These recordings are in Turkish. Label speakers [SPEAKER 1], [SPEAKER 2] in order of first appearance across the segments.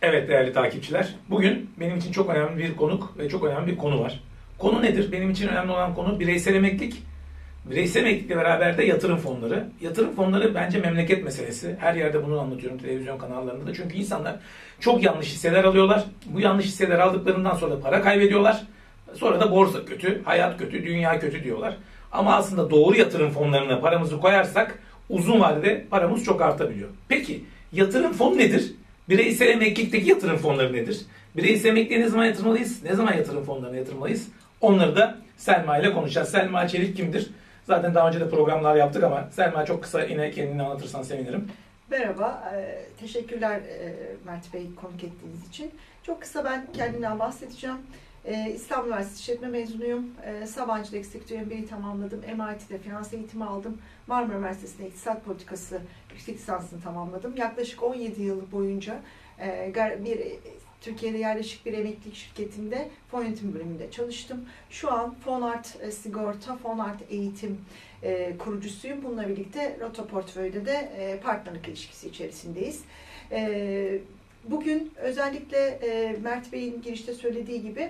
[SPEAKER 1] Evet değerli takipçiler, bugün benim için çok önemli bir konuk ve çok önemli bir konu var. Konu nedir? Benim için önemli olan konu bireysel emeklilik. Bireysel emeklilikle beraber de yatırım fonları. Yatırım fonları bence memleket meselesi. Her yerde bunu anlatıyorum televizyon kanallarında da. Çünkü insanlar çok yanlış hisseler alıyorlar. Bu yanlış hisseler aldıklarından sonra para kaybediyorlar. Sonra da borsa kötü, hayat kötü, dünya kötü diyorlar. Ama aslında doğru yatırım fonlarına paramızı koyarsak uzun vadede paramız çok artabiliyor. Peki yatırım fonu nedir? Bireysel emeklilikteki yatırım fonları nedir? Bireysel emekliliğe ne zaman yatırmalıyız? Ne zaman yatırım fonlarına yatırmalıyız? Onları da Selma ile konuşacağız. Selma Çelik kimdir? Zaten daha önce de programlar yaptık ama Selma çok kısa yine kendini anlatırsan sevinirim.
[SPEAKER 2] Merhaba, teşekkürler Mert Bey konuk ettiğiniz için. Çok kısa ben kendimden bahsedeceğim. İstanbul Üniversitesi İşletme mezunuyum. Sabancı'da Eksekütif MBA'yi tamamladım. MIT'de finans eğitimi aldım. Marmara Üniversitesi'nde İktisat Politikası yüksek lisansını tamamladım. Yaklaşık 17 yıl boyunca Türkiye'de yerleşik bir emeklilik şirketinde fon yönetim bölümünde çalıştım. Şu an Fonart Sigorta, Fonart Eğitim kurucusuyum. Bununla birlikte Roto Portföy'de de partnerlik ilişkisi içerisindeyiz. Bugün özellikle Mert Bey'in girişte söylediği gibi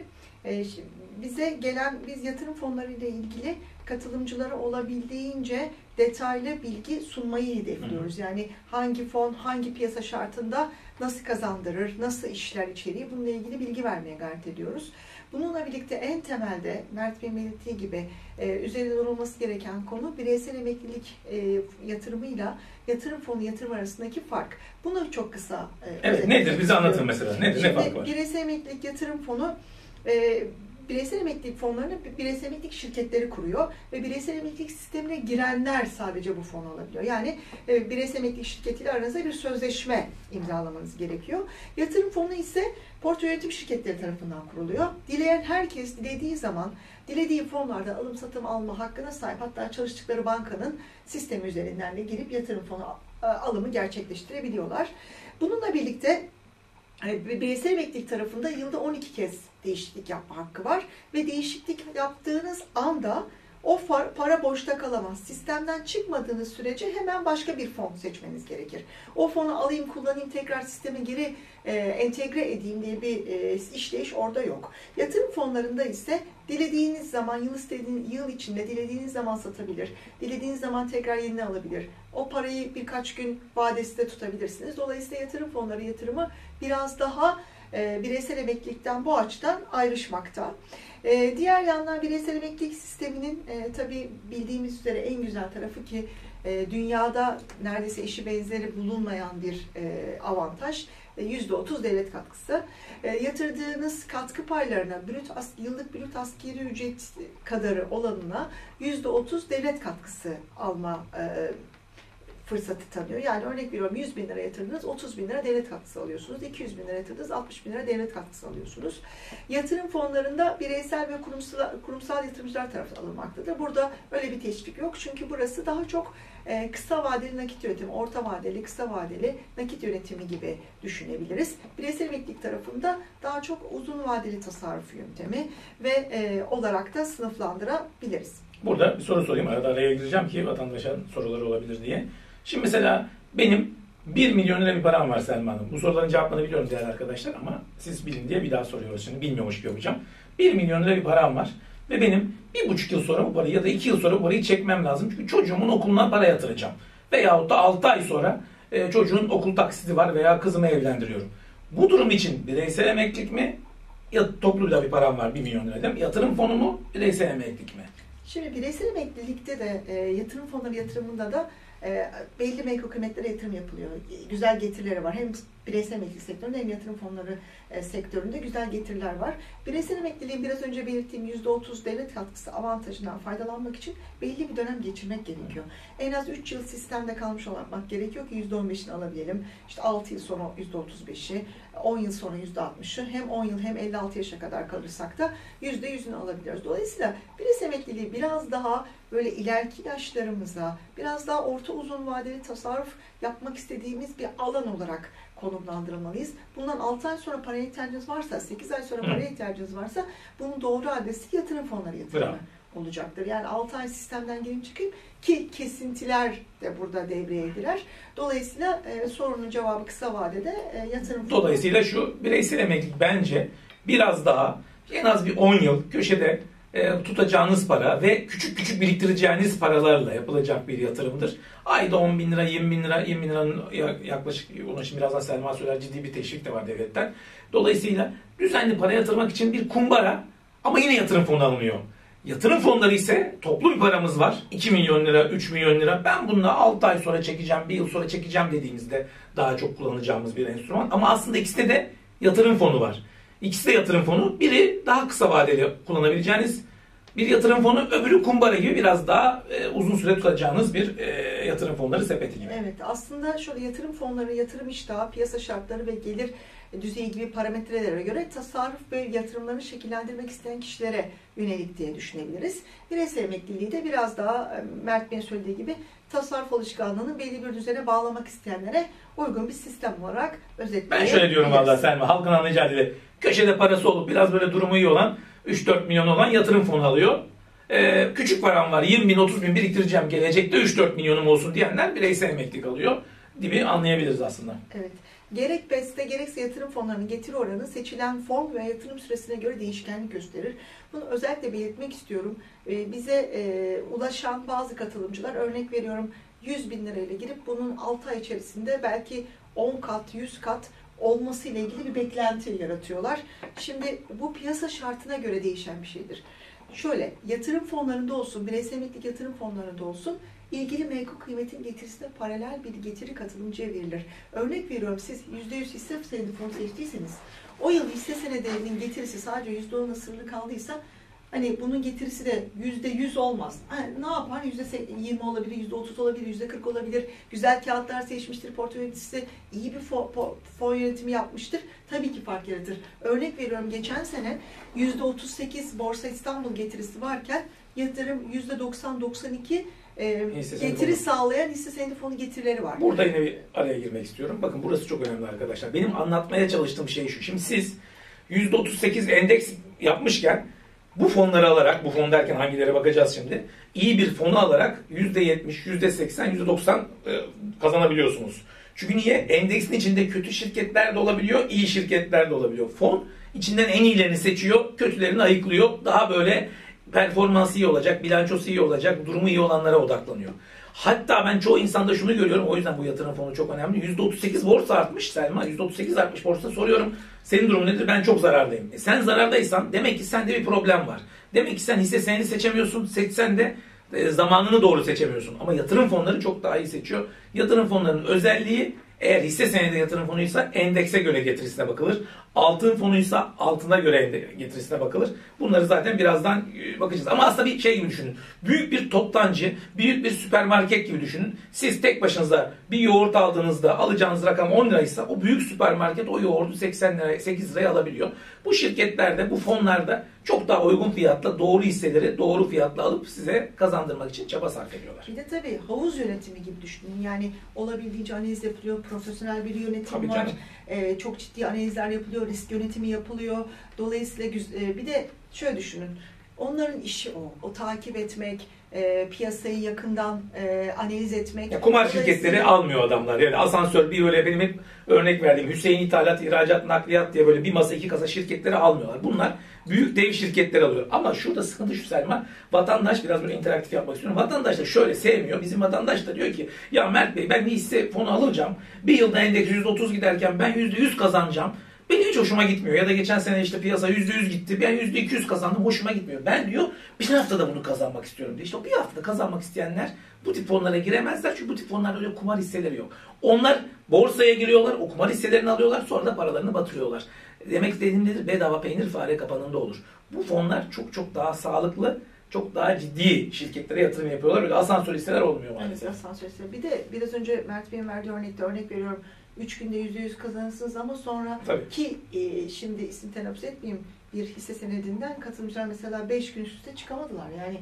[SPEAKER 2] biz yatırım fonları ile ilgili katılımcılara olabildiğince detaylı bilgi sunmayı hedefliyoruz. Yani hangi fon, hangi piyasa şartında nasıl kazandırır, nasıl işler içeriği bununla ilgili bilgi vermeye gayret ediyoruz. Bununla birlikte en temelde Mert Bey'in belirttiği gibi üzerinde durulması gereken konu bireysel emeklilik yatırımıyla yatırım fonu yatırım arasındaki fark. Bunu çok kısa
[SPEAKER 1] evet, nedir? Bize anlatın mesela. Nedir? Ne fark var?
[SPEAKER 2] Bireysel emeklilik yatırım fonu bireysel emeklilik fonlarını bireysel emeklilik şirketleri kuruyor ve bireysel emeklilik sistemine girenler sadece bu fonu alabiliyor. Yani bireysel emeklilik şirketiyle aranızda bir sözleşme imzalamanız gerekiyor. Yatırım fonu ise portföy yönetim şirketleri tarafından kuruluyor. Dileyen herkes dilediği zaman dilediği fonlarda alım satım alma hakkına sahip, hatta çalıştıkları bankanın sistemi üzerinden de girip yatırım fonu alımı gerçekleştirebiliyorlar. Bununla birlikte bireysel emeklilik tarafında yılda 12 kez değişiklik yapma hakkı var ve değişiklik yaptığınız anda o para boşta kalamaz. Sistemden çıkmadığınız sürece hemen başka bir fon seçmeniz gerekir. O fonu alayım, kullanayım, tekrar sisteme geri entegre edeyim diye bir işleyiş orada yok. Yatırım fonlarında ise dilediğiniz zaman, yıl içinde dilediğiniz zaman satabilir, dilediğiniz zaman tekrar yenini alabilir. O parayı birkaç gün vadesinde tutabilirsiniz. Dolayısıyla yatırım fonları yatırımı biraz daha bireysel emeklilikten bu açıdan ayrışmakta. Diğer yandan bireysel emeklilik sisteminin tabii bildiğimiz üzere en güzel tarafı ki dünyada neredeyse eşi benzeri bulunmayan bir avantaj, %30 devlet katkısı. Yatırdığınız katkı paylarına yıllık brüt askeri ücret kadarı olanına %30 devlet katkısı alma fırsatı tanıyor. Yani örnek veriyorum 100 bin lira yatırdınız, 30 bin lira devlet katkısı alıyorsunuz. 200 bin lira yatırdınız, 60 bin lira devlet katkısı alıyorsunuz. Yatırım fonlarında bireysel ve kurumsal yatırımcılar tarafından alınmaktadır. Burada öyle bir teşvik yok. Çünkü burası daha çok kısa vadeli nakit yönetimi, orta vadeli, kısa vadeli nakit yönetimi gibi düşünebiliriz. Bireysel emeklilik tarafında daha çok uzun vadeli tasarruf yöntemi ve olarak da sınıflandırabiliriz.
[SPEAKER 1] Burada bir soru sorayım. Araya gireceğim ki vatandaşın soruları olabilir diye. Şimdi mesela benim 1 milyon lira bir param var Selma Hanım. Bu soruların cevaplarını biliyorum değerli arkadaşlar ama siz bilin diye bir daha soruyoruz şimdi. Bilmiyormuş gibi yapacağım. 1 milyon lira bir param var ve benim 1,5 yıl sonra bu parayı ya da 2 yıl sonra bu parayı çekmem lazım. Çünkü çocuğumun okuluna para yatıracağım. Veyahut da 6 ay sonra çocuğun okul taksiti var veya kızımı evlendiriyorum. Bu durum için bireysel emeklilik mi? Ya toplu bir param var 1 milyon lira değil mi? Yatırım fonu mu? Bireysel emeklilik mi?
[SPEAKER 2] Şimdi bireysel emeklilikte de yatırım fonları yatırımında da belli menkul kıymetlere yatırım yapılıyor. Güzel getirileri var. Hem bireysel emeklilik sektöründe hem yatırım fonları sektöründe güzel getiriler var. Bireysel emekliliğin biraz önce belirttiğim %30 devlet katkısı avantajından faydalanmak için belli bir dönem geçirmek gerekiyor. En az 3 yıl sistemde kalmış olmak gerekiyor ki %15'ini alabilelim. İşte 6 yıl sonra %35'i, 10 yıl sonra %60'ı, hem 10 yıl hem 56 yaşa kadar kalırsak da %100'ünü alabiliyoruz. Dolayısıyla bireysel emekliliği biraz daha böyle ileriki yaşlarımıza, biraz daha orta uzun vadeli tasarruf yapmak istediğimiz bir alan olarak konumlandırmalıyız. Bundan 6 ay sonra paraya ihtiyacınız varsa, 8 ay sonra paraya ihtiyacınız varsa bunun doğru adresi yatırım fonları yatırımı olacaktır. Yani 6 ay sistemden gireyim çıkayım ki kesintiler de burada devreye girer. Dolayısıyla sorunun cevabı kısa vadede yatırım.
[SPEAKER 1] Dolayısıyla şu bireysel emeklilik bence biraz daha en az bir 10 yıl köşede tutacağınız para ve küçük küçük biriktireceğiniz paralarla yapılacak bir yatırımdır. Ayda 10 bin lira, 20 bin lira, 20 bin liranın yaklaşık, onu şimdi birazdan Selma söyler, ciddi bir teşvik de var devletten. Dolayısıyla düzenli para yatırmak için bir kumbara ama yine yatırım fonu alınıyor. Yatırım fonları ise toplu bir paramız var. 2 milyon lira, 3 milyon lira. Ben bununla 6 ay sonra çekeceğim, 1 yıl sonra çekeceğim dediğimizde daha çok kullanacağımız bir enstrüman. Ama aslında ikisinde de yatırım fonu var. İkisi de yatırım fonu. Biri daha kısa vadeli kullanabileceğiniz bir yatırım fonu, öbürü kumbara gibi biraz daha uzun süre tutacağınız bir yatırım fonları sepeti gibi.
[SPEAKER 2] Evet, aslında şöyle yatırım fonları, yatırım iştahı, piyasa şartları ve gelir düzeyi gibi parametrelere göre tasarruf ve yatırımlarını şekillendirmek isteyen kişilere yönelik diye düşünebiliriz. Bireysel emekliliği de biraz daha Mert Bey'in söylediği gibi tasarruf alışkanlığını belli bir düzene bağlamak isteyenlere uygun bir sistem olarak özetleyebiliriz.
[SPEAKER 1] Ben şöyle diyorum vallahi Selma, halkın anlayacağı dili. Köşede parası olup biraz böyle durumu iyi olan 3-4 milyon olan yatırım fonu alıyor. Küçük param var, 20 bin 30 bin biriktireceğim, gelecekte 3-4 milyonum olsun diyenler bireysel emeklilik alıyor gibi anlayabiliriz aslında.
[SPEAKER 2] Evet. Gerek BES'te gerekse yatırım fonlarının getiri oranı seçilen fon ve yatırım süresine göre değişkenlik gösterir. Bunu özellikle belirtmek istiyorum. Bize ulaşan bazı katılımcılar, örnek veriyorum, 100 bin lirayla girip bunun 6 ay içerisinde belki 10 kat, 100 kat olması ile ilgili bir beklenti yaratıyorlar. Şimdi bu piyasa şartına göre değişen bir şeydir. Şöyle, yatırım fonlarında olsun, bireysel emeklilik yatırım fonlarında olsun, ilgili menkul kıymetin getirisine paralel bir getiri katılımcıya verilir. Örnek veriyorum, siz %100 hisse senedi fonu seçtiyseniz, o yıl hisse senedinin getirisi sadece %10'a sınırlı kaldıysa, hani bunun getirisi de %100 olmaz. Yani ne yapar? %20 olabilir, %30 olabilir, %40 olabilir. Güzel kağıtlar seçmiştir, portföy yöneticisi iyi bir fon yönetimi yapmıştır. Tabii ki fark yaratır. Örnek veriyorum, geçen sene %38 Borsa İstanbul getirisi varken yatırım %90-92 getiri sağlayan hisse senedi fonu getirileri var.
[SPEAKER 1] Burada yine bir araya girmek istiyorum. Bakın burası çok önemli arkadaşlar. Benim anlatmaya çalıştığım şey şu. Şimdi siz %38 endeks yapmışken bu fonları alarak, bu fon derken hangilere bakacağız şimdi, iyi bir fonu alarak %70, %80, %90 kazanabiliyorsunuz. Çünkü niye? Endeksin içinde kötü şirketler de olabiliyor, iyi şirketler de olabiliyor. Fon içinden en iyilerini seçiyor, kötülerini ayıklıyor. Daha böyle performansı iyi olacak, bilançosu iyi olacak, durumu iyi olanlara odaklanıyor. Hatta ben çoğu insanda şunu görüyorum, o yüzden bu yatırım fonu çok önemli. %38 borsa artmış Selma, %38 artmış borsa, soruyorum senin durumun nedir? Ben çok zarardayım. Sen zarardaysan demek ki sende bir problem var. Demek ki sen hisse senedi seçemiyorsun, seçsen de zamanını doğru seçemiyorsun. Ama yatırım fonları çok daha iyi seçiyor. Yatırım fonlarının özelliği, eğer hisse senedi yatırım fonuysa endekse göre getirisine bakılır. Altın fonuysa altına göre getirisine bakılır. Bunları zaten birazdan bakacağız. Ama aslında bir şey gibi düşünün. Büyük bir toptancı, büyük bir süpermarket gibi düşünün. Siz tek başınıza bir yoğurt aldığınızda alacağınız rakam 10 liraysa o büyük süpermarket o yoğurdu 80 liraya, 8 liraya alabiliyor. Bu şirketlerde, bu fonlarda çok daha uygun fiyatla doğru hisseleri doğru fiyatla alıp size kazandırmak için çaba sarf ediyorlar.
[SPEAKER 2] Bir de tabii havuz yönetimi gibi düşünün. Yani olabildiğince analiz yapılıyor, profesyonel bir yönetim var. Çok ciddi analizler yapılıyor, risk yönetimi yapılıyor. Dolayısıyla bir de şöyle düşünün. Onların işi o. O takip etmek, piyasayı yakından analiz etmek.
[SPEAKER 1] Ya kumar şirketleri almıyor adamlar. Yani asansör, bir öyle benim hep örnek verdiğim Hüseyin İthalat, İhracat, Nakliyat diye böyle bir masa iki kasa şirketleri almıyorlar. Bunlar büyük dev şirketleri alıyor. Ama şurada sıkıntı şu Selma, vatandaş biraz böyle interaktif yapmak istiyorum. Vatandaş da şöyle sevmiyor. Bizim vatandaş da diyor ki ya Mert Bey ben bir hisse fonu alacağım. Bir yılda endeks %30 giderken ben %100 kazanacağım. Benim hiç hoşuma gitmiyor. Ya da geçen sene işte piyasa %100 gitti. Ben %200 kazandım. Hoşuma gitmiyor. Ben diyor bir haftada bunu kazanmak istiyorum diyor. İşte o bir haftada kazanmak isteyenler bu tip fonlara giremezler. Çünkü bu tip fonlarda öyle kumar hisseleri yok. Onlar borsaya giriyorlar. O kumar hisselerini alıyorlar. Sonra da paralarını batırıyorlar. Demek istediğim nedir? Bedava peynir fare kapanında olur. Bu fonlar çok çok daha sağlıklı, çok daha ciddi şirketlere yatırım yapıyorlar. Öyle asansör hisseler olmuyor maalesef.
[SPEAKER 2] Evet, asansör hisseler. Bir de biraz önce Mert Bey'in verdiği örnek veriyorum. 3 günde %100 kazanırsınız ama sonra
[SPEAKER 1] Tabii.
[SPEAKER 2] ki şimdi isim telaffuz etmeyeyim, bir hisse senedinden katılımcılar mesela 5 gün üst üste çıkamadılar. Yani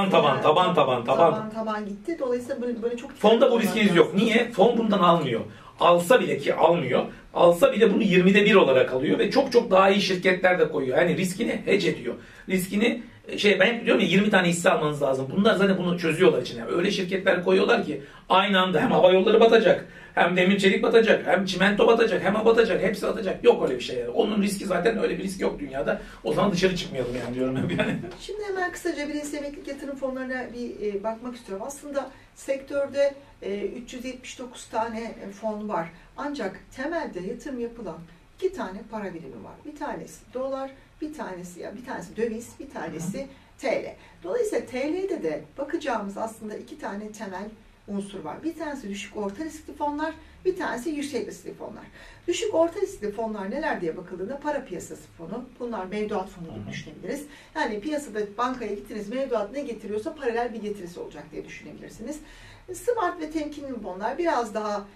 [SPEAKER 1] Taban
[SPEAKER 2] taban gitti. Dolayısıyla böyle çok
[SPEAKER 1] fonda bu riskiniz yok. Niye? Fon bundan almıyor. alsa bile, ki almıyor, alsa bile bunu 20'de 1 olarak alıyor ve çok çok daha iyi şirketler de koyuyor. Yani riskini hedge ediyor. Riskini ben hep diyorum ya, 20 tane hisse almanız lazım. Bunlar zaten bunu çözüyorlar içine. Öyle şirketler koyuyorlar ki aynı anda hem hava yolları batacak, hem demir çelik batacak, hem çimento batacak, hem batacak, hepsi batacak. Yok öyle bir şey. Yani. Onun riski, zaten öyle bir risk yok dünyada. O zaman dışarı çıkmayalım yani, diyorum hep yani.
[SPEAKER 2] Şimdi hemen kısaca bireysel emeklilik yatırım fonlarına bir bakmak istiyorum. Aslında sektörde 379 tane fon var. Ancak temelde yatırım yapılan 2 tane para birimi var. Bir tanesi dolar, bir tanesi döviz, bir tanesi TL. Dolayısıyla TL'de de bakacağımız aslında 2 tane temel unsur var. Bir tanesi düşük orta riskli fonlar, bir tanesi yüksek riskli fonlar. Düşük orta riskli fonlar neler diye bakıldığında para piyasası fonu, bunlar mevduat fonu gibi düşünebiliriz. Yani piyasada bankaya gittiniz, mevduat ne getiriyorsa paralel bir getirisi olacak diye düşünebilirsiniz. Smart ve temkinli fonlar biraz daha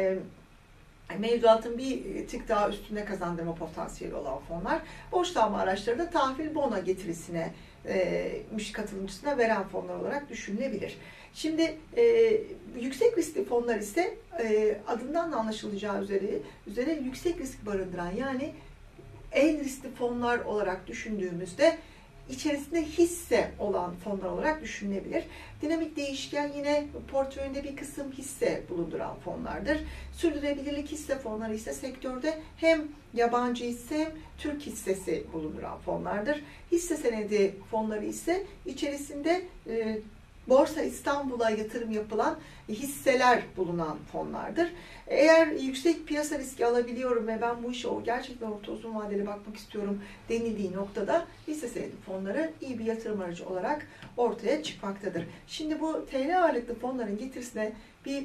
[SPEAKER 2] mevduatın bir tık daha üstünde kazandırma potansiyeli olan fonlar. Borçlanma araçları da tahvil bono getirisine katılımcısına veren fonlar olarak düşünülebilir. Şimdi yüksek riskli fonlar ise adından da anlaşılacağı üzere yüksek risk barındıran, yani en riskli fonlar olarak düşündüğümüzde içerisinde hisse olan fonlar olarak düşünülebilir. Dinamik değişken yine portföyünde bir kısım hisse bulunduran fonlardır. Sürdürülebilirlik hisse fonları ise sektörde hem yabancı hisse hem Türk hissesi bulunduran fonlardır. Hisse senedi fonları ise içerisinde Borsa İstanbul'a yatırım yapılan hisseler bulunan fonlardır. Eğer yüksek piyasa riski alabiliyorum ve ben bu işe gerçekten orta uzun vadeli bakmak istiyorum denildiği noktada hisse senedi fonları iyi bir yatırım aracı olarak ortaya çıkmaktadır. Şimdi bu TL ağırlıklı fonların getirisine bir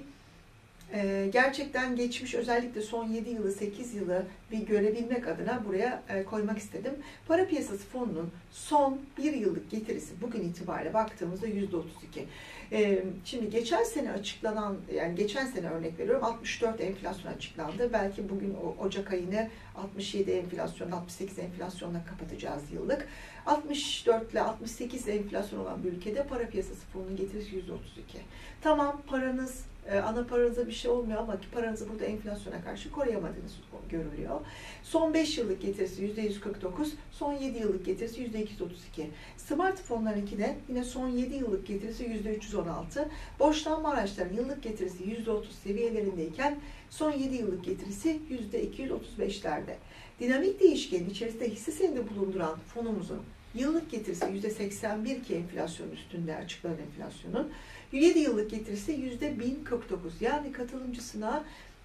[SPEAKER 2] gerçekten geçmiş, özellikle son 7 yılı 8 yılı bir görebilmek adına buraya koymak istedim. Para piyasası fonunun son 1 yıllık getirisi bugün itibariyle baktığımızda %32. Şimdi geçen sene açıklanan, yani geçen sene örnek veriyorum, 64 enflasyon açıklandı. Belki bugün Ocak ayını 67 enflasyon, 68 enflasyonla kapatacağız yıllık. 64 ile 68 enflasyon olan bir ülkede para piyasası fonunun getirisi %32. Tamam, paranız, ana paranıza bir şey olmuyor ama ki paranızı burada enflasyona karşı koruyamadığınız görülüyor. Son 5 yıllık getirisi %149, son 7 yıllık getirisi %232. Smart fonlarınki de yine son 7 yıllık getirisi %316. Borçlanma araçlarının yıllık getirisi %30 seviyelerindeyken son 7 yıllık getirisi %235'lerde. Dinamik değişkenin içerisinde hisse senedi bulunduran fonumuzun yıllık getirisi %81 ki enflasyon üstünde açıklanan enflasyonun. 7 yıllık getirisi %1049. Yani katılımcısına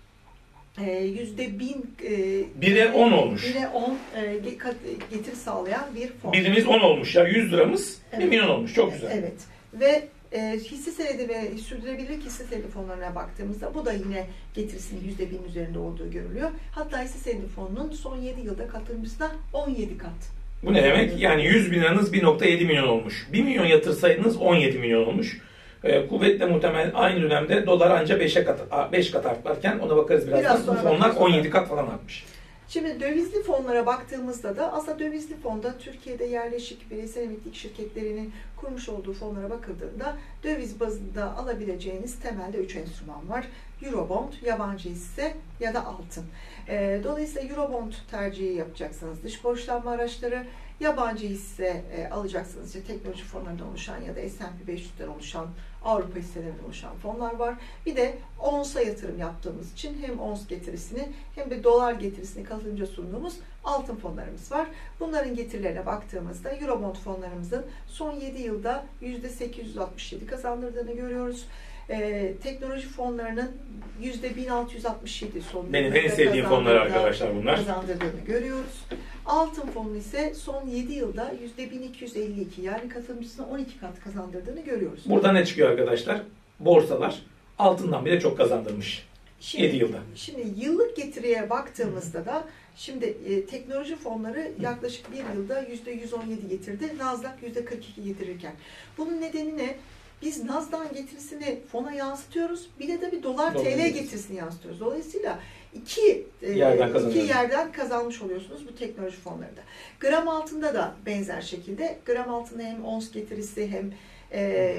[SPEAKER 2] %1000
[SPEAKER 1] 1'e 10 olmuş.
[SPEAKER 2] 1'e 10 getiri sağlayan bir fon.
[SPEAKER 1] Birimiz 10 olmuş ya, 100 liramız
[SPEAKER 2] Evet.
[SPEAKER 1] 1 milyon olmuş. Çok güzel.
[SPEAKER 2] Evet. Ve hisse senedi ve sürdürülebilirlik hisse senedi fonlarına baktığımızda bu da yine getirisinin %1000 üzerinde olduğu görülüyor. Hatta hisse senedi fonunun son 7 yılda katılımcısına 17 kat.
[SPEAKER 1] Bu ne demek? Yani 100 bin liranız 1,7 milyon olmuş. 1 milyon yatırsaydınız 17 milyon olmuş. Kuvvetle muhtemel aynı dönemde dolar anca 5 kat artlarken, ona bakarız birazdan. Bu fonlar 17 kat falan artmış.
[SPEAKER 2] Şimdi dövizli fonlara baktığımızda da aslında dövizli fonda Türkiye'de yerleşik bireysel emeklilik şirketlerinin kurmuş olduğu fonlara bakıldığında döviz bazında alabileceğiniz temelde 3 enstrüman var. Eurobond, yabancı hisse ya da altın. Dolayısıyla Eurobond tercihi yapacaksınız. Dış borçlanma araçları, yabancı hisse alacaksınız. İşte teknoloji fonlarından oluşan ya da S&P 500'den oluşan, Avrupa hisselerinden oluşan fonlar var. Bir de ONS'a yatırım yaptığımız için hem ONS getirisini hem de dolar getirisini katılımcıya sunduğumuz altın fonlarımız var. Bunların getirilerine baktığımızda Eurobond fonlarımızın son 7 yılda %867 kazandırdığını görüyoruz. Teknoloji fonlarının %1667 son
[SPEAKER 1] Benim en sevdiğim fonlar arkadaşlar bunlar.
[SPEAKER 2] Kazandırdığını görüyoruz. Altın fonu ise son 7 yılda %1252, yani katılımcısına 12 kat kazandırdığını görüyoruz.
[SPEAKER 1] Burada ne çıkıyor arkadaşlar? Borsalar altından bile çok kazandırmış. 7 yılda.
[SPEAKER 2] Şimdi yıllık getiriye baktığımızda da şimdi teknoloji fonları yaklaşık bir yılda %117 getirdi. Nasdaq %42 getirirken. Bunun nedeni ne? Biz Nasdaq'ın getirisini fona yansıtıyoruz. Bir de tabii dolar TL getirisini yansıtıyoruz. Dolayısıyla iki yerden kazanmış oluyorsunuz bu teknoloji fonlarında. Gram altında da benzer şekilde. Gram altında hem ons getirisi hem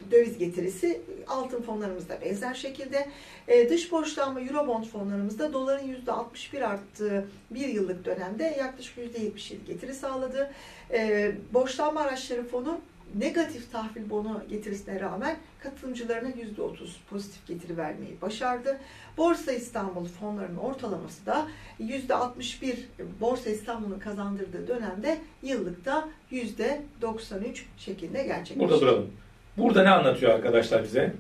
[SPEAKER 2] döviz getirisi. Altın fonlarımızda benzer şekilde. Dış borçlanma Eurobond fonlarımızda doların %61 arttığı bir yıllık dönemde yaklaşık %77 getiri sağladı. Borçlanma araçları fonu negatif tahvil bonu getirisine rağmen katılımcılarına %30 pozitif getiri vermeyi başardı. Borsa İstanbul fonlarının ortalaması da %61 Borsa İstanbul'un kazandırdığı dönemde yıllıkta %93 şeklinde gerçekleşti.
[SPEAKER 1] Burada duralım. Burada ne anlatıyor arkadaşlar bize?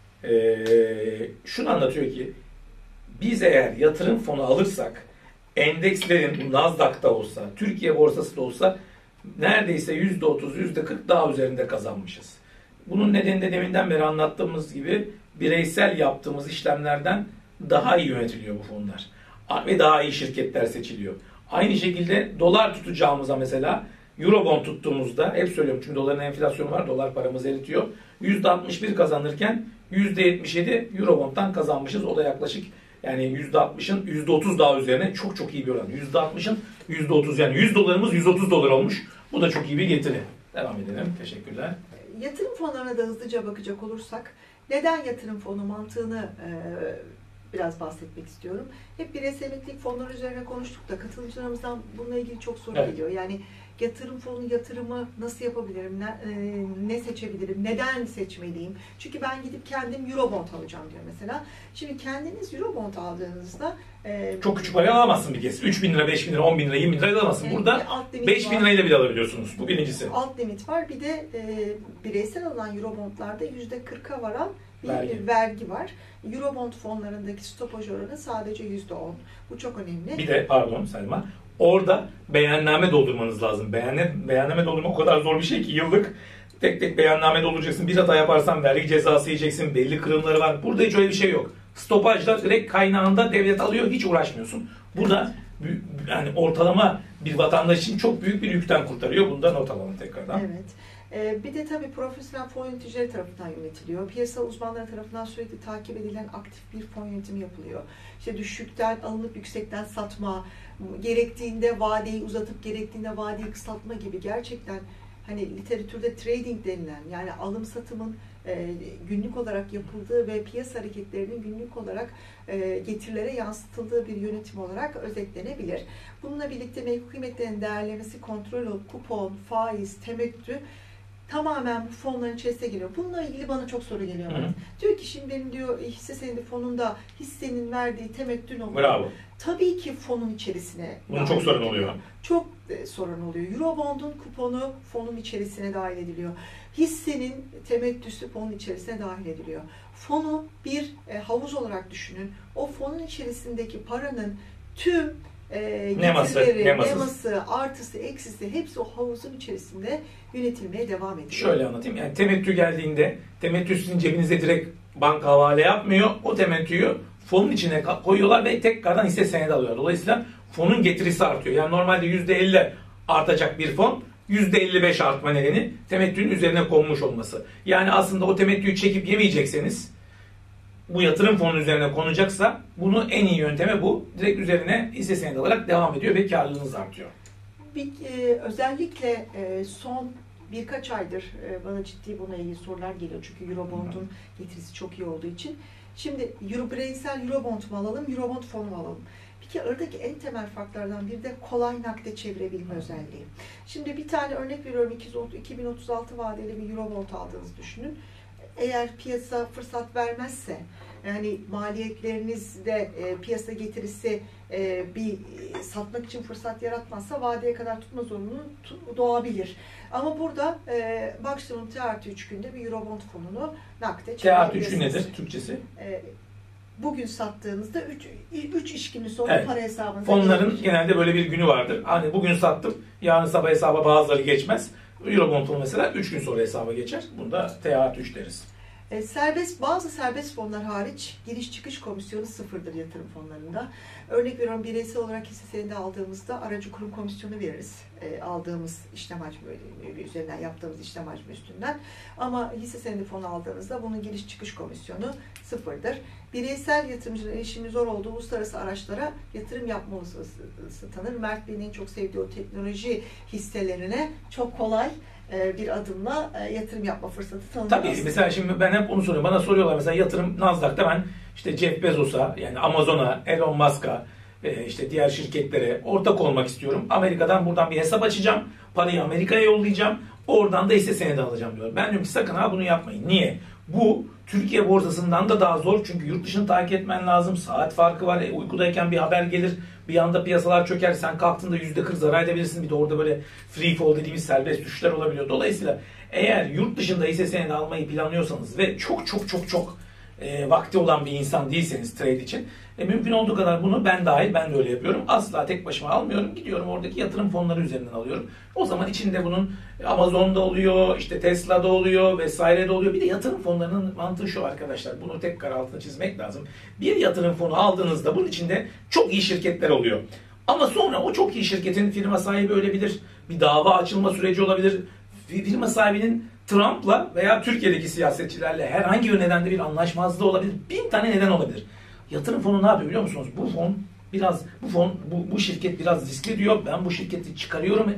[SPEAKER 1] Şunu anlatıyor ki biz eğer yatırım fonu alırsak endekslerin Nasdaq'ta olsa, Türkiye borsası da olsa neredeyse %30, %40 daha üzerinde kazanmışız. Bunun nedeni de deminden beri anlattığımız gibi bireysel yaptığımız işlemlerden daha iyi yönetiliyor bu fonlar. Ve daha iyi şirketler seçiliyor. Aynı şekilde dolar tutacağımıza mesela Eurobond tuttuğumuzda, hep söylüyorum çünkü doların enflasyonu var, dolar paramızı eritiyor. %61 kazanırken %77 Eurobond'dan kazanmışız. O da yaklaşık yani %60'ın %30 daha üzerine çok çok iyi bir oran. %60'ın %30 yani 100 dolarımız 130 dolar olmuş. Bu da çok iyi bir getiri. Devam edelim. Teşekkürler.
[SPEAKER 2] Yatırım fonlarına da hızlıca bakacak olursak neden yatırım fonu mantığını biraz bahsetmek istiyorum. Hep bireysel emeklilik fonları üzerine konuştuk da katılımcılarımızdan bununla ilgili çok soru geliyor. Yani yatırım fonu yatırımı nasıl yapabilirim, ne seçebilirim, neden seçmeliyim? Çünkü ben gidip kendim Eurobond alacağım diyor mesela. Şimdi kendiniz Eurobond aldığınızda
[SPEAKER 1] çok küçük parayı alamazsın bir kez. 3 bin lira, 5 bin lira, 10 bin lira, 20 bin lira alamazsın. Burada 5 bin lirayla bile alabiliyorsunuz. Bu birincisi.
[SPEAKER 2] Alt limit var. Bir de bireysel olan Eurobondlarda %40'a varan bir vergi var. Eurobond fonlarındaki stopaj oranı sadece %10. Bu çok önemli.
[SPEAKER 1] Bir de pardon Selma, orada beyanname doldurmanız lazım. Beyanname doldurmak o kadar zor bir şey ki yıllık tek tek beyanname dolduracaksın. Bir hata yaparsan vergi cezası yiyeceksin. Belli kırımları var. Burada hiç öyle bir şey yok. Stopajla direkt kaynağında devlet alıyor. Hiç uğraşmıyorsun. Bu da yani ortalama bir vatandaş için çok büyük bir yükten kurtarıyor. Bundan not alalım tekrardan.
[SPEAKER 2] Evet. Bir de tabii profesyonel fon yöneticileri tarafından yönetiliyor. Piyasa uzmanları tarafından sürekli takip edilen aktif bir fon yönetimi yapılıyor. İşte düşükten alınıp yüksekten satma, gerektiğinde vadeyi uzatıp gerektiğinde vadeyi kısaltma gibi gerçekten hani literatürde trading denilen yani alım satımın günlük olarak yapıldığı ve piyasa hareketlerinin günlük olarak getirilere yansıtıldığı bir yönetim olarak özetlenebilir. Bununla birlikte menkul kıymetlerin değerlemesi, kontrol, kupon, faiz, temettü tamamen bu fonların içerisine giriyor. Bununla ilgili bana çok soru geliyor. Diyor ki şimdi benim diyor hisse senedi fonunda hissenin verdiği temettü oluyor.
[SPEAKER 1] Bravo.
[SPEAKER 2] Tabii ki fonun içerisine.
[SPEAKER 1] Bunun çok sorun oluyor.
[SPEAKER 2] Çok sorun oluyor. Eurobond'un kuponu fonun içerisine dahil ediliyor. Hissenin temettüsü fonun içerisine dahil ediliyor. Fonu bir havuz olarak düşünün. O fonun içerisindeki paranın tüm neması, artısı, eksisi hepsi o havuzun içerisinde yönetilmeye devam ediyor.
[SPEAKER 1] Şöyle anlatayım. Yani temettü geldiğinde temettü sizin cebinize direkt banka havale yapmıyor. O temettüyü fonun içine koyuyorlar ve tekrardan hisse senedi alıyorlar. Dolayısıyla fonun getirisi artıyor. Yani normalde %50 artacak bir fon %55 artma nedeni temettünün üzerine konmuş olması. Yani aslında o temettüyü çekip yemeyecekseniz bu yatırım fonunun üzerine konacaksa bunu en iyi yöntemi bu. Direkt üzerine hisse senedi alarak devam ediyor ve karlılığınız artıyor.
[SPEAKER 2] Özellikle son birkaç aydır bana ciddi bununla ilgili sorular geliyor. Çünkü Eurobond'un getirisi çok iyi olduğu için. Şimdi bireysel Eurobond mu alalım, Eurobond fonu mu alalım? Bir kere aradaki en temel farklardan biri de kolay nakde çevirebilme özelliği. Şimdi bir tane örnek veriyorum, 2036 vadeli bir Eurobond aldığınızı düşünün. Eğer piyasa fırsat vermezse, yani maliyetlerinizde piyasa getirisi bir satmak için fırsat yaratmazsa vadeye kadar tutma zorunluluğu doğabilir. Ama burada maksimum T+3 günde bir Eurobond fonunu nakde çevirebilirsiniz.
[SPEAKER 1] T+3 nedir Türkçesi?
[SPEAKER 2] Bugün sattığınızda 3 iş günü sonra para hesabınıza
[SPEAKER 1] fonların
[SPEAKER 2] gelir.
[SPEAKER 1] genelde böyle bir günü vardır. Hani bugün sattım, yarın sabah hesaba bazıları geçmez. Eurobond fonu mesela 3 gün sonra hesaba geçer. Bunda T+3 deriz.
[SPEAKER 2] Bazı serbest fonlar hariç giriş çıkış komisyonu sıfırdır yatırım fonlarında. Örnek veriyorum, bireysel olarak hisse senedi aldığımızda aracı kurum komisyonu veririz. Aldığımız işlem hacmi üzerinden yaptığımız işlem hacmi üstünden. Ama hisse senedi fonu aldığımızda bunun giriş çıkış komisyonu sıfırdır. Bireysel yatırımcının erişimi zor olduğu uluslararası araçlara yatırım yapmamız tanır. Mert Bey'in en çok sevdiği o teknoloji hisselerine çok kolay bir adımla yatırım yapma fırsatı tanınıyor.
[SPEAKER 1] Tabii mesela şimdi ben hep onu soruyorum. Bana soruyorlar mesela yatırım Nasdaq'ta ben işte Jeff Bezos'a yani Amazon'a, Elon Musk'a işte diğer şirketlere ortak olmak istiyorum. Amerika'dan buradan bir hesap açacağım. Parayı Amerika'ya yollayacağım. Oradan da hisse senedi alacağım diyor. Ben diyorum ki sakın ha bunu yapmayın. Niye? Bu Türkiye borsasından da daha zor. Çünkü yurt dışını takip etmen lazım. Saat farkı var. Uykudayken bir haber gelir. Bir anda piyasalar çöker. Sen kalktığında %40 zarar edebilirsin. Bir de orada böyle free fall dediğimiz serbest düşüşler olabiliyor. Dolayısıyla eğer yurt dışında hisse senedi almayı planlıyorsanız ve çok vakti olan bir insan değilseniz trade için mümkün olduğu kadar bunu ben dahil ben de öyle yapıyorum. Asla tek başıma almıyorum. Gidiyorum oradaki yatırım fonları üzerinden alıyorum. O zaman içinde bunun Amazon'da oluyor, işte Tesla'da oluyor vesaire de oluyor. Bir de yatırım fonlarının mantığı şu arkadaşlar. Bunu tekrar altını çizmek lazım. Bir yatırım fonu aldığınızda bunun içinde çok iyi şirketler oluyor. Ama sonra o çok iyi şirketin firma sahibi ölebilir. Bir dava açılma süreci olabilir. Firma sahibinin Trump'la veya Türkiye'deki siyasetçilerle herhangi bir nedende bir anlaşmazlığı olabilir. 1000 tane neden olabilir. Yatırım fonu ne yapıyor biliyor musunuz? Bu şirket biraz riskli diyor. Ben bu şirketi çıkarıyorum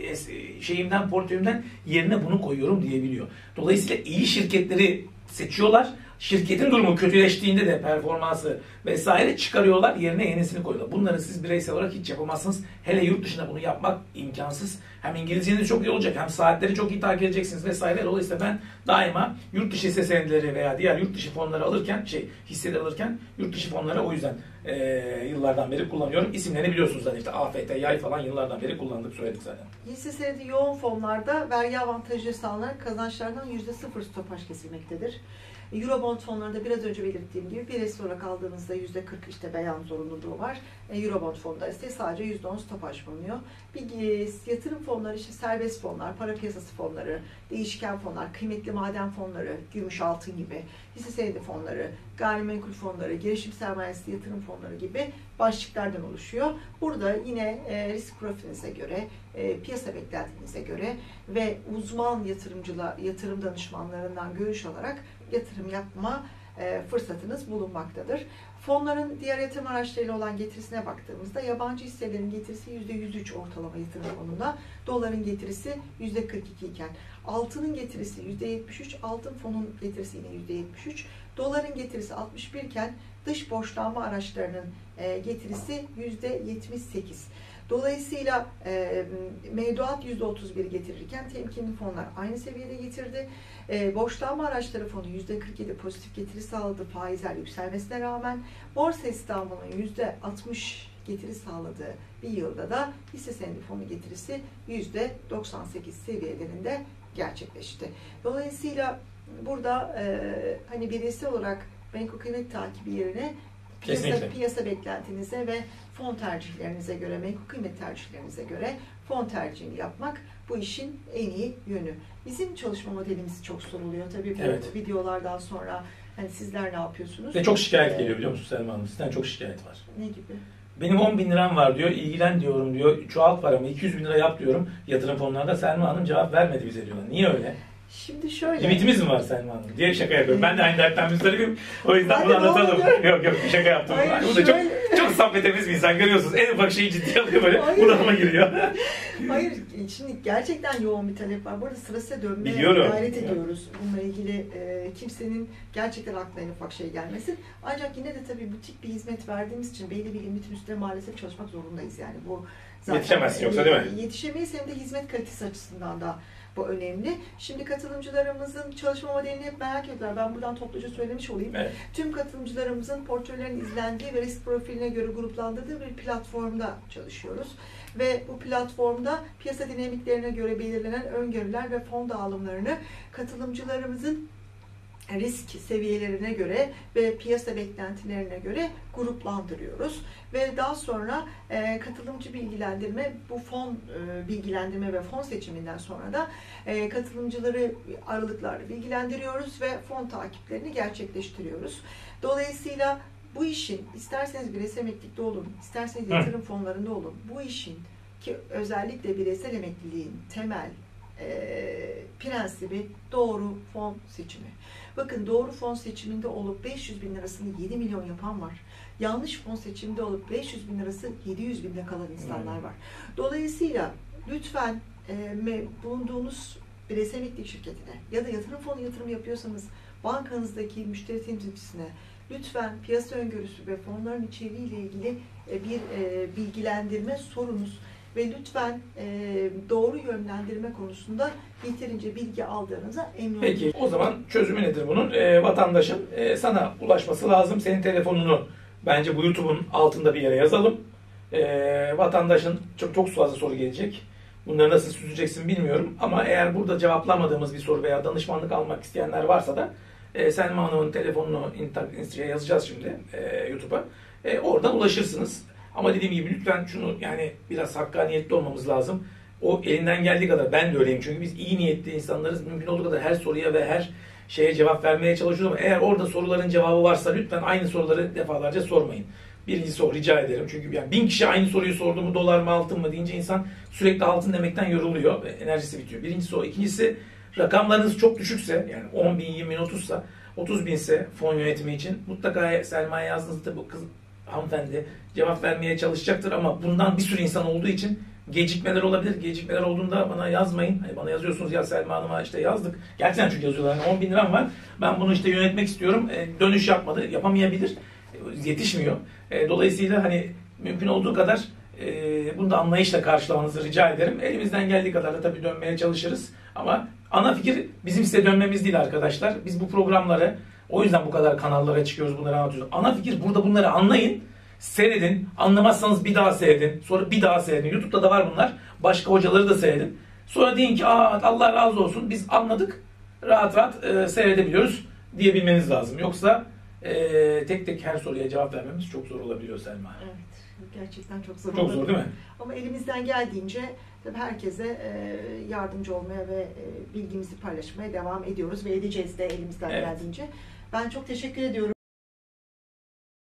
[SPEAKER 1] portföyümden yerine bunu koyuyorum diyebiliyor. Dolayısıyla iyi şirketleri seçiyorlar. Şirketin durumu kötüleştiğinde de performansı vesaire çıkarıyorlar. Yerine yenisini koyuyorlar. Bunları siz bireysel olarak hiç yapamazsınız. Hele yurt dışında bunu yapmak imkansız. Hem İngilizceniz çok iyi olacak hem saatleri çok iyi takip edeceksiniz vesaire. Dolayısıyla ben daima yurt dışı hisse senetleri veya diğer yurt dışı fonları alırken hisseleri alırken yurt dışı fonları o yüzden yıllardan beri kullanıyorum. İsimlerini biliyorsunuz zaten işte AFT, Yay falan yıllardan beri kullandık söyledik zaten.
[SPEAKER 2] Hisse senedi yoğun fonlarda vergi avantajı sağlanan kazançlardan %0 stopaj kesilmektedir. Eurobond fonlarında biraz önce belirttiğim gibi bireysel olarak aldığınızda %40 işte beyan zorunluluğu var. Eurobond fonda ise sadece %10 stopaj bulunuyor. Bir yatırım fonları işte serbest fonlar, para piyasası fonları, değişken fonlar, kıymetli maden fonları, gümüş altın gibi, hisse senedi fonları, gayrimenkul fonları, girişim sermayesi yatırım fonları gibi başlıklardan oluşuyor. Burada yine risk profilinize göre, piyasa beklentinize göre ve uzman yatırım danışmanlarından görüş alarak yatırım yapma fırsatınız bulunmaktadır. Fonların diğer yatırım araçlarıyla olan getirisine baktığımızda yabancı hisselerin getirisi %103 ortalama yatırım fonunda, doların getirisi %42 iken altının getirisi %73, altın fonun getirisi yine %73, doların getirisi 61 iken dış borçlanma araçlarının getirisi %78. Dolayısıyla mevduat %31 getirirken temkinli fonlar aynı seviyede getirdi. Borçlanma araçları fonu %47 pozitif getiri sağladı faizler yükselmesine rağmen. Borsa İstanbul'un %60 getiri sağladığı bir yılda da hisse senedi fonu getirisi %98 seviyelerinde gerçekleşti. Dolayısıyla burada hani bireysel olarak banko kıymet takibi yerine piyasa beklentinize ve fon tercihlerinize göre, menkul kıymet tercihlerinize göre fon tercihini yapmak bu işin en iyi yönü. Bizim çalışma modelimiz çok soruluyor. Tabii bu videolardan sonra hani sizler ne yapıyorsunuz?
[SPEAKER 1] Ve çok şikayet geliyor biliyor musun Selma Hanım? Sizden çok şikayet var.
[SPEAKER 2] Ne gibi?
[SPEAKER 1] Benim 10 bin liram var diyor, ilgilen diyorum diyor, çoğalt paramı 200 bin lira yap diyorum yatırım fonlarında. Selma Hanım cevap vermedi bize diyorlar. Niye öyle?
[SPEAKER 2] Şimdi şöyle.
[SPEAKER 1] Limitimiz mi var Selma Hanım diye şaka yapıyorum. Ben de aynı dertten müzdaribim. O yüzden bunu anlatalım. Yok bir şaka yaptım.
[SPEAKER 2] Hayır,
[SPEAKER 1] Bu da çok saffetemiz bir insan görüyorsunuz. En ufak şeyi ciddiye alıyor böyle. Bunalıma giriyor.
[SPEAKER 2] Hayır, şimdi gerçekten yoğun bir talep var. Bu arada sırasıyla dönmeye gayret ediyoruz. Bununla ilgili kimsenin gerçekten aklına en ufak şey gelmesin. Ancak yine de tabii butik bir hizmet verdiğimiz için belli bir limitin üstünde maalesef çalışmak zorundayız. Yani bu zaten
[SPEAKER 1] yetişemezsin yoksa değil mi?
[SPEAKER 2] Yetişemeyiz, hem de hizmet kalitesi açısından da bu önemli. Şimdi katılımcılarımızın çalışma modelini hep merak ediyorlar. Ben buradan topluca söylemiş olayım.
[SPEAKER 1] Evet.
[SPEAKER 2] Tüm katılımcılarımızın portföylerin izlendiği ve risk profiline göre gruplandırdığı bir platformda çalışıyoruz. Ve bu platformda piyasa dinamiklerine göre belirlenen öngörüler ve fon dağılımlarını katılımcılarımızın risk seviyelerine göre ve piyasa beklentilerine göre gruplandırıyoruz. Ve daha sonra katılımcı bilgilendirme, bu fon bilgilendirme ve fon seçiminden sonra da katılımcıları aralıklarla bilgilendiriyoruz ve fon takiplerini gerçekleştiriyoruz. Dolayısıyla bu işin isterseniz bireysel emeklilikte olun, isterseniz yatırım fonlarında olun, bu işin ki özellikle bireysel emekliliğin temel prensibi doğru fon seçimi. Bakın doğru fon seçiminde olup 500 bin lirasını 7 milyon yapan var. Yanlış fon seçiminde olup 500 bin lirası 700 binde kalan insanlar var. Dolayısıyla lütfen bulunduğunuz bireysel emeklilik şirketine ya da yatırım fonu yatırım yapıyorsanız bankanızdaki müşteri temsilcisine lütfen piyasa öngörüsü ve fonların içeriğiyle ilgili bir bilgilendirme sorunuz ve lütfen doğru yönlendirme konusunda yeterince bilgi aldığınıza emin olun.
[SPEAKER 1] Peki o zaman çözümü nedir bunun? Vatandaşın sana ulaşması lazım. Senin telefonunu bence bu YouTube'un altında bir yere yazalım. Vatandaşın çok fazla soru gelecek. Bunları nasıl süzeceksin bilmiyorum. Ama eğer burada cevaplamadığımız bir soru veya danışmanlık almak isteyenler varsa da Selma Hanım'ın telefonunu yazacağız şimdi YouTube'a. Oradan ulaşırsınız. Ama dediğim gibi lütfen şunu, yani biraz hakkaniyetli olmamız lazım. O elinden geldiği kadar, ben de öyleyim çünkü biz iyi niyetli insanlarız. Mümkün olduğu kadar her soruya ve her şeye cevap vermeye çalışıyoruz ama eğer orada soruların cevabı varsa lütfen aynı soruları defalarca sormayın. Birincisi o, rica ederim. Çünkü yani 1000 kişi aynı soruyu sordu mu, dolar mı altın mı deyince insan sürekli altın demekten yoruluyor ve enerjisi bitiyor. Birincisi o. İkincisi, rakamlarınız çok düşükse, yani 10 bin, 20 bin, 30'sa, 30 binse fon yönetimi için mutlaka Selma'ya yazdığınızda bu kız hanımefendi cevap vermeye çalışacaktır ama bundan bir sürü insan olduğu için gecikmeler olabilir. Gecikmeler olduğunda bana yazmayın. Hani bana yazıyorsunuz, ya Selma Hanım'a işte yazdık. Gerçekten çünkü yazıyorlar. Hani 10 bin liram var. Ben bunu işte yönetmek istiyorum. Dönüş yapmadı. Yapamayabilir. Yetişmiyor. Dolayısıyla hani mümkün olduğu kadar bunu da anlayışla karşılamanızı rica ederim. Elimizden geldiği kadar da tabii dönmeye çalışırız. Ama ana fikir bizim size dönmemiz değil arkadaşlar. Biz bu programları, o yüzden bu kadar kanallara çıkıyoruz, bunları anlatıyoruz. Ana fikir burada, bunları anlayın, seyredin. Anlamazsanız bir daha seyredin. Sonra bir daha seyredin. YouTube'da da var bunlar. Başka hocaları da seyredin. Sonra deyin ki Allah razı olsun, biz anladık. Rahat rahat seyredebiliyoruz diyebilmeniz lazım. Yoksa tek tek her soruya cevap vermemiz çok zor olabiliyor Selma.
[SPEAKER 2] Evet. Gerçekten çok zor.
[SPEAKER 1] Çok zor değil mi?
[SPEAKER 2] Ama elimizden geldiğince tabii herkese yardımcı olmaya ve bilgimizi paylaşmaya devam ediyoruz ve edeceğiz de elimizden geldiğince. Ben çok teşekkür ediyorum.